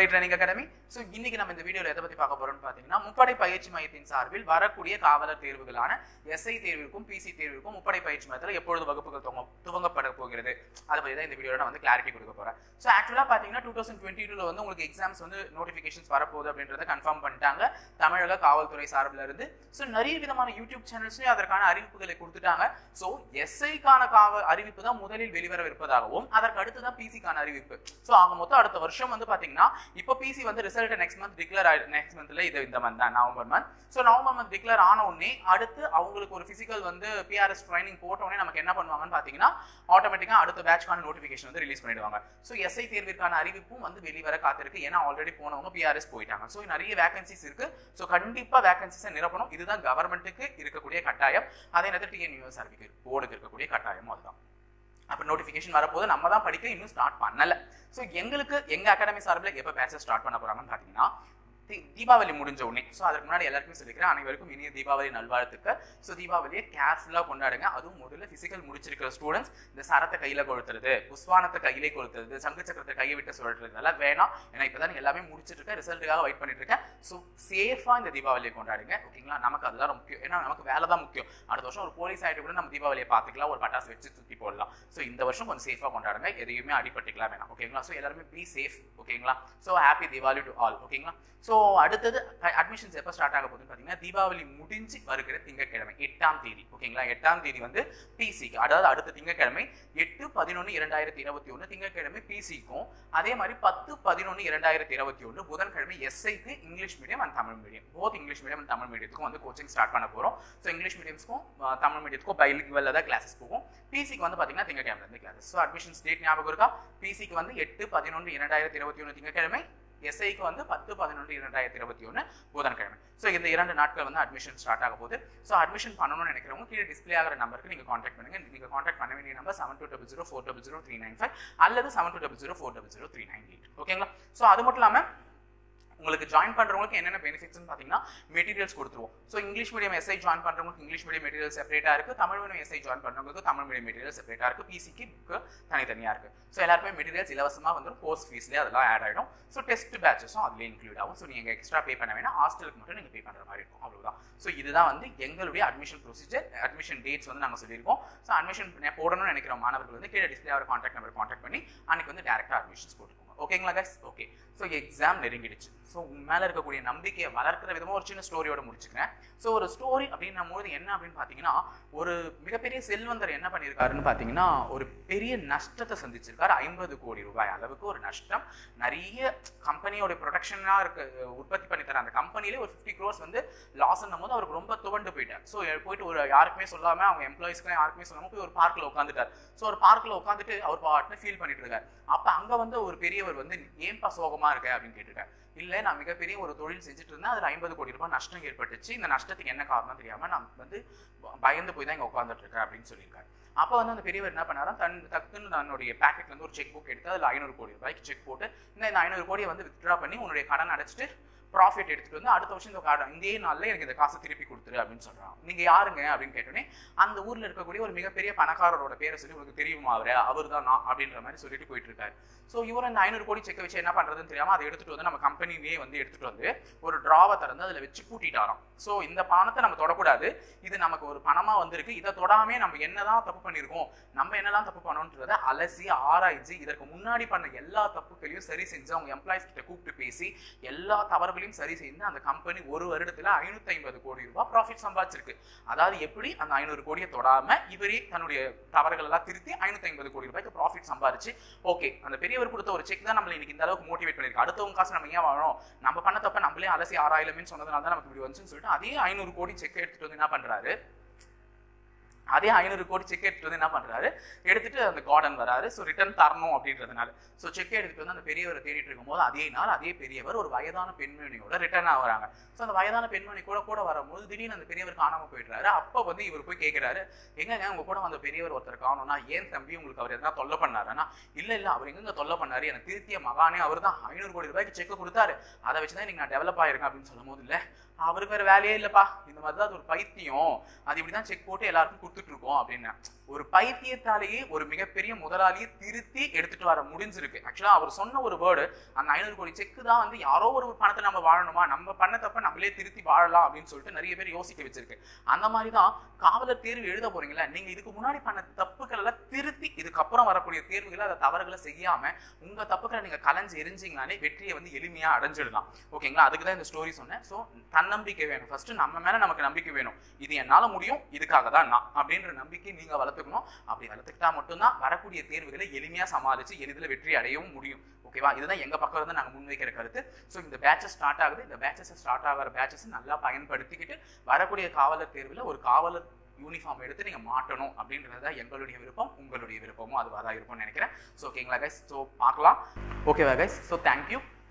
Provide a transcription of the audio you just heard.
முப்படை training academy. So இன்னைக்கு நம்ம இந்த வீடியோவில் எதை பற்றி பார்க்க போறோம்னு பார்த்தீங்கன்னா, முப்படை பயிற்சி மையத்தின் சார்பில் வரக்கூடிய காவலர் தேர்வுகளான எஸ்ஐ தேர்விற்கும் பிசி தேர்விற்கும் முப்படை பயிற்சி மையத்தில் எப்பொழுது வகுப்புகள் துவங்கப்பட போகிறது அதை பற்றி தான் இந்த வீடியோவில் நான் வந்து கிளாரிட்டி கொடுக்க போறேன். ஸோ ஆக்சுவலாக பார்த்தீங்கன்னா 2022 வந்து உங்களுக்கு எக்ஸாம்ஸ் வந்து நோட்டிஃபிகேஷன்ஸ் வரப்போகுது அப்படின்றத கன்ஃபார்ம் பண்ணிட்டாங்க தமிழக காவல்துறை சார்பில் இருந்து. ஸோ நிறைய விதமான யூடியூப் சேனல்ஸ்லேயும் அதற்கான அறிவிப்புகளை கொடுத்துட்டாங்க. ஸோ எஸ்ஐக்கான அறிவிப்பு தான் முதலில் வெளிவரவிருப்பதாகவும் அதற்கு அடுத்து தான் பிசிக்கான அறிவிப்பு. ஸோ ஆக மொத்தம் அடுத்த வருஷம் வந்து பார்த்தீங்கன்னா இப்போ பிசி வந்து result next month declare next மந்த்ல இது இந்த மந்த் தான் November month. So November month declare ஆன உடனே அடுத்து அவங்களுக்கு ஒரு பிசிக்கல் வந்து பிஆர்எஸ் ட்ரைனிங் போட்ட உடனே நமக்கு என்ன பண்ணுவாங்கன்னு பார்த்தீங்கன்னா ஆட்டோமேட்டிக்காக அடுத்த பேட்ச்க்கான நோட்டிஃபிகேஷன் வந்து ரிலீஸ் பண்ணிடுவாங்க. ஸோ எஸ்ஐ தேர்விற்கான அறிவிப்பும் வந்து வெளிவர காத்திருக்கு. ஏன்னா ஆல்ரெடி போனவங்க பிஆர்எஸ் போயிட்டாங்க. ஸோ நிறைய வேகன்சிஸ் இருக்கு. ஸோ கண்டிப்பாக வேகன்சிஸை நிரப்பணும். இதுதான் கவர்மெண்ட்டுக்கு இருக்கக்கூடிய கட்டாயம். அதே நேரத்தில் டிஎன்யூஎஸ் போர்டுக்கு இருக்கக்கூடிய கட்டாயமும் அதுதான். அப்போ நோட்டிஃபிகேஷன் வரப்போது நம்ம தான் படிக்க இன்னும் ஸ்டார்ட் பண்ணல. ஸோ எங்களுக்கு எங்க அகாடமி சார்பில் எப்போ பேட்சஸ் ஸ்டார்ட் பண்ண போறாங்கன்னு பார்த்தீங்கன்னா தீபாவளி முடிஞ்ச உடனே. ஸோ அதுக்கு முன்னாடி எல்லாருக்கும் சொல்லிக்கிறேன், அனைவருக்கும் இனிய தீபாவளி நல்வாழ்த்துக்கள். ஸோ தீபாவளியை கேர்ஃபுல்லாக கொண்டாடுங்க. அதுவும் முதல்ல பிசிக்கல் முடிச்சிருக்கிற ஸ்டூடெண்ட்ஸ் இந்த சரத்தை கையில் கொளுத்துறது, புஷ்வானத்தை கையிலே கொளுத்துறது, சங்கு சக்கரத்தை கையை விட்டு சொல்றது அதெல்லாம் வேணாம். ஏன்னா இப்போதான் எல்லாமே முடிச்சிட்டு இருக்கேன், ரிசல்ட்டுக்காக வெயிட் பண்ணிட்டு இருக்கேன். ஸோ சேஃபாக இந்த தீபாவளியை கொண்டாடுங்க. ஓகேங்களா? நமக்கு அதுதான் முக்கியம். ஏன்னா நமக்கு வேலை தான் முக்கியம். அடுத்த வருஷம் ஒரு போலீஸ் ஆகிட்டு கூட நம்ம தீபாவளியை பார்த்துக்கலாம், ஒரு பட்டாசு வச்சு சுற்றி போடலாம். ஸோ இந்த வருஷம் கொஞ்சம் சேஃபாக கொண்டாடுங்க. எதையுமே அடிபட்டுக்கலாம் வேணாம். ஓகேங்களா? ஸோ எல்லாருமே பி சேஃப். ஓகேங்களா? So happy Deepavali to all. ஓகேங்களா? ஸோ அடுத்தது அட்மிஷன்ஸ் எப்போ ஸ்டார்ட் ஆக போகுதுன்னு பார்த்தீங்கன்னா தீபாவளி முடிஞ்சு வருகிற திங்கட்கிழமை 8ஆம் தேதி. ஓகேங்களா? 8ஆம் தேதி வந்து பிசிக்கு, அதாவது அடுத்த திங்கட்கிழமை 8/11/2021 திங்கட்கிழமை பிசிக்கும், அதே மாதிரி 10/11/2021 புதன்கிழமை எஸ்ஐக்கு English medium and Tamil medium, both English medium and Tamil மீடியத்துக்கும் வந்து கோச்சிங் ஸ்டார்ட் பண்ண போகிறோம். ஸோ இங்கிலீஷ் மீடியம்ஸ்க்கும் தமிழ் மீடியத்துக்கும் பைலிங்குவலில் தான் கிளாஸஸ் போகும். பிசிக்கு வந்து பார்த்தீங்கன்னா திங்கட்கிழமை கிளாஸஸ். ஸோ அட்மிஷன்ஸ் டேட் ஞாபகம் இருக்கா? பிசிக்கு வந்து 8/11/2021 திங்கட்கிழமை, எஸ்ஐக்கு வந்து 10/11/2021 புதன்கிழமை. ஸோ இந்த 2 நாட்கள் வந்து அட்மிஷன் ஸ்டார்ட் ஆக போகுது. ஸோ அட்மிஷன் பண்ணணும்னு நினைக்கிறவங்க கீழே டிஸ்பிளே ஆகிற நம்பருக்கு நீங்கள் காண்டாக்ட் பண்ணுங்க. நீங்கள் காண்டாக்ட் பண்ண வேண்டிய நம்பர் 7200400395 அல்லது 7200400398. ஓகேங்களா? ஸோ அது மட்டும் இல்லாமல் உங்களுக்கு ஜாயின் பண்றவங்களுக்கு என்னென்ன பெனிஃபிட்ஸ்னு பார்த்தீங்கன்னா மெட்டீரியல்ஸ் கொடுத்துருவோம். So English medium SI join பண்றவங்களுக்கு இங்கிலீஷ் மீடியம் மெட்டீரியல் செப்பரேட்டாக இருக்கு, தமிழ் மீடியம் எஸ்ஐ ஜாயின் பண்றவங்களுக்கு தமிழ் மீடியம் மெட்டீரியல் செப்பரேட்டாக இருக்கு, பிசிக்கு புக்கு தனித்தனியாக இருக்கு. ஸோ எல்லாருமே மெட்டீரியல்ஸ் இலவசமாக வந்துடும், கோர்ஸ் ஃபீஸ்லேயே அதெல்லாம் ஆட் ஆகிடும். ஸோ டெஸ்ட் பேட்சஸும் அதுலேயே இன்க்ளூட் ஆகும். ஸோ நீங்கள் எக்ஸ்ட்ரா பே பண்ண வேணா, ஹாஸ்டலுக்கு மட்டும் நீங்கள் பே பண்ணுற மாதிரி இருக்கும். அவ்வளோதான். ஸோ இதுதான் வந்து எங்களுடைய அட்மிஷன் ப்ரொசீஜர். அட்மிஷன் டேட்ஸ் வந்து நாங்கள் சொல்லியிருக்கோம். ஸோ அட்மிஷன் போடணும்னு நினைக்கிற மாணவர்கள் வந்து கீழே டிஸ்பிளே ஆகிற காண்டாக்ட் நம்பர் காண்டாக்ட் பண்ணி அன்னைக்கு வந்து டேரெக்டாக அட்மிஷன்ஸ் போட்டுக்கோங்க. ஓகேங்களா கைஸ்? ஓகே. ஸோ எக்ஸாம் நெருங்கிடுச்சு. ஸோ மேலே இருக்கக்கூடிய நம்பிக்கையை வளர்க்கிற விதமாக ஒரு சின்ன ஸ்டோரியோட முடிச்சுக்கிறேன். ஸோ ஒரு ஸ்டோரி அப்படின்னும் போது என்ன அப்படின்னு பார்த்தீங்கன்னா, ஒரு மிகப்பெரிய செல்வந்தர் என்ன பண்ணியிருக்காருன்னு பார்த்தீங்கன்னா, ஒரு பெரிய நஷ்டத்தை சந்திச்சிருக்காரு. 50 கோடி ரூபாய் அளவுக்கு ஒரு நஷ்டம். நிறைய கம்பெனியோட ப்ரொடக்ஷனாக இருக்க உற்பத்தி பண்ணி தர அந்த கம்பெனிலே ஒரு 50 crores வந்து லாஸ்ன்னும் போது அவருக்கு ரொம்ப துவண்டு போயிட்டார். ஸோ போயிட்டு ஒரு யாருக்குமே சொல்லாமல், அவங்க எம்ப்ளாயிஸ்க்குலாம் யாருக்குமே சொல்லாமல் போய் ஒரு பார்க்கில் உட்காந்துட்டார். ஸோ ஒரு பார்க்கில் உட்காந்துட்டு அவர் பாட்டுன்னு ஃபீல் பண்ணிட்டு இருக்காரு. அப்போ அங்கே வந்து ஒரு பெரியவர் வந்து ஏன்பா சோகமா இருக்க அப்படின்னு கேட்டிருக்காரு. இல்லை, நான் மிகப்பெரிய ஒரு தொழில் செஞ்சுட்டு இருந்தேன், அதில் 50 கோடி ரூபாய் நஷ்டம் ஏற்பட்டுச்சு. இந்த நஷ்டத்துக்கு என்ன காரணம் தெரியாமல் நான் வந்து பயந்து போய் தான் இங்கே உட்காந்துட்டு இருக்கேன் அப்படின்னு சொல்லியிருக்காரு. அப்போ வந்து அந்த பெரியவர் என்ன பண்ணாரா, டக்குன்னு தன்னுடைய பேக்கெட்ல இருந்து ஒரு செக் புக் எடுத்து அதில் 500 கோடி ரூபாய்க்கு செக் போட்டு இந்த 500 கோடியை வந்து வித்ட்ரா பண்ணி உன்னுடைய கடன் அடைச்சிட்டு ப்ராஃபிட் எடுத்துட்டு வந்து அடுத்த வருஷம் இதே நாளில் எனக்கு இந்த காசை திருப்பி கொடுத்துரு அப்படின்னு சொல்றாங்க. நீங்க யாருங்க அப்படின்னு கேட்டோன்னே அந்த ஊர்ல இருக்கக்கூடிய ஒரு மிகப்பெரிய பணக்காரரோட பேரை சொல்லி உங்களுக்கு தெரியுமா அவர் தான் நான் அப்படின்ற மாதிரி சொல்லிட்டு போயிட்டு இருக்காரு. ஸோ இவர் இந்த 500 கோடி செக்கை வச்சு என்ன பண்றதுன்னு தெரியாம அதை எடுத்துட்டு வந்து நம்ம கம்பெனிலேயே வந்து எடுத்துட்டு வந்து ஒரு டிராவை திறந்து அதில் வச்சு பூட்டிட்டாராம். ஸோ இந்த பணத்தை நம்ம தொடக்கூடாது, இது நமக்கு ஒரு பணமா வந்திருக்கு, இதை தொடாமே நம்ம என்னதான் தப்பு பண்ணியிருக்கோம், நம்ம என்னெல்லாம் தப்பு பண்ணோன்றதை அலசி ஆராய்ச்சி இதற்கு முன்னாடி பண்ண எல்லா தப்புகளையும் சரி செஞ்சு அவங்க எம்ப்ளாயிஸ் கிட்ட கூப்பிட்டு பேசி எல்லா தவறுகளையும் சரி செய்து அந்த கம்பெனி ஒரு வருடத்துல 550 கோடி ரூபாய் ப்ராஃபிட் சம்பாதிச்சிருக்கு. அதாவது எப்படி அந்த 500 கோடியை தொடாம இவரே தன்னுடைய தவறுகள் எல்லாம் திருத்தி 550 கோடி ரூபாய்க்கு ப்ராஃபிட் சம்பாதிச்சு, ஓகே அந்த பெரியவர் கொடுத்த ஒரு செக் தான் நம்மள இன்னைக்கு இந்த அளவுக்கு மோட்டிவேட் பண்ணிருக்கு. அடுத்தவங்க காசு நம்ம ஏன் வாழணும், நம்ம பண்ண தப்ப நம்மளே அலசி ஆராயலமே சொன்னதுனால தான் நமக்கு இப்படி வந்துச்சுன்னு சொல்லிட்டு அதே 500 கோடி செக் எடுத்துட்டு வந்து என்ன பண்றாரு, அதே 500 கோடி செக் எடுத்துட்டு வந்து என்ன பண்றாரு, எடுத்துட்டு அந்த கார்டன் வராரு. ஸோ ரிட்டர்ன் தரணும் அப்படின்றதுனால ஸோ செக் எடுத்துட்டு வந்து அந்த பெரியவரை தேடிட்டு இருக்கும் போது அதே நாள் அதே பெரியவர் ஒரு வயதான பெண்மணியோட ரிட்டர்ன் ஆகுறாங்க. ஸோ அந்த வயதான பெண்மணி கூட வரும்போது திடீர்னு அந்த பெரியவர் காணாம போயிடுறாரு. அப்போ வந்து இவர் போய் கேட்கிறாரு, எங்க உங்க கூட அந்த பெரியவர் ஒருத்தர் காணோம்னா, ஏன் தம்பி உங்களுக்கு அவர் எதனா தொல்லை பண்ணாருன்னா, இல்ல அவர் எங்க தொல்லை பண்ணாரு, எனக்கு திருத்திய மகானே அவர் தான் 500 கோடி ரூபாய்க்கு செக் கொடுத்தாரு, அதை வச்சுதான் நீங்க நான் டெவலப் ஆயிருக்கேன் அப்படின்னு சொல்லும் போது, இல்ல அவருக்கு வேற வேலையே இல்லப்பா, இந்த மாதிரி தான் அது ஒரு பைத்தியம், அது இப்படிதான் செக் போட்டு எல்லாருக்கும் கொடுத்துட்டு இருக்கோம் அப்படின்னு. ஒரு பைத்தியத்தாலேயே ஒரு மிகப்பெரிய முதலாளியை திருத்தி எடுத்துட்டு வர முடிஞ்சிருக்கு. ஆக்சுவலா அவர் சொன்ன ஒரு வேர்டு, அந்த 500 கோடி செக்கு தான் வந்து யாரோ ஒரு பணத்தை நம்ம வாழணுமா, நம்ம பண்ண தப்ப நம்மளே திருத்தி வாழலாம் அப்படின்னு சொல்லிட்டு நிறைய பேர் யோசிக்க வச்சிருக்கு. அந்த மாதிரிதான் காவலர் தேர்வு எழுத போறீங்களா, நீங்க இதுக்கு முன்னாடி பண்ண தப்புக்கள் எல்லாம் திருத்தி இதுக்கப்புறம் வரக்கூடிய தேர்வுகளை அந்த தவறுகளை செய்யாம உங்க தப்புக்களை நீங்க கலைஞ்சு எரிஞ்சிங்கனாலே வெற்றியை வந்து எளிமையா அடைஞ்சிடலாம். ஓகேங்களா, அதுக்குதான் இந்த ஸ்டோரி சொன்னேன். ஸோ தன்னம்பிக்கை வேணும். ஃபர்ஸ்ட் நம்ம மேல நமக்கு நம்பிக்கை வேணும். இது என்னால முடியும், இதுக்காக தான் நான் அப்படின்ற நம்பிக்கை நீங்க வளர்த்துக்கணும். அப்படி வளர்த்துக்கிட்டா மட்டும்தான் வரக்கூடிய தேர்வுகளை எளிமையா சமாளிச்சு எளிதில் வெற்றி அடையவும் முடியும். ஓகேவா, இதுதான் எங்க பக்கம் இருந்து நாங்க முன்வைக்கிற கருத்து. ஸோ இந்த பேட்சஸ் ஸ்டார்ட் ஆகுது. இந்த பேட்சஸ் ஸ்டார்ட் ஆகிற பேட்சஸ் நல்லா பயன்படுத்திக்கிட்டு வரக்கூடிய காவலர் தேர்வில் ஒரு காவலர் யூனிஃபார்ம் எடுத்து நீங்க மாட்டணும் அப்படின்றது தான் எங்களுடைய விருப்பம். உங்களுடைய விருப்பமும் அதுவாக தான் இருக்கும்னு நினைக்கிறேன். ஸோ ஓகேங்களா கைஸ், ஸோ பார்க்கலாம். ஓகேவா கைஸ், ஸோ தேங்க்யூ.